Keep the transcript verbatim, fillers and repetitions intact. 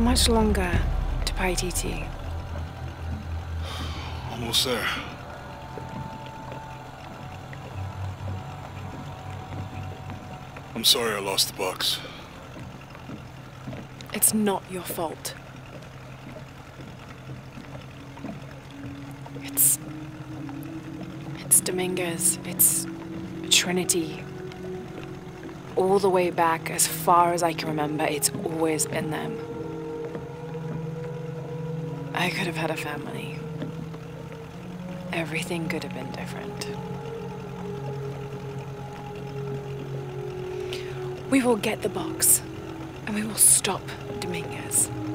much longer to Paititi? Almost there. I'm sorry I lost the box. It's not your fault. It's... It's Dominguez. It's Trinity. All the way back, as far as I can remember, it's always been them. I could have had a family. Everything could have been different. We will get the box, and we will stop Dominguez.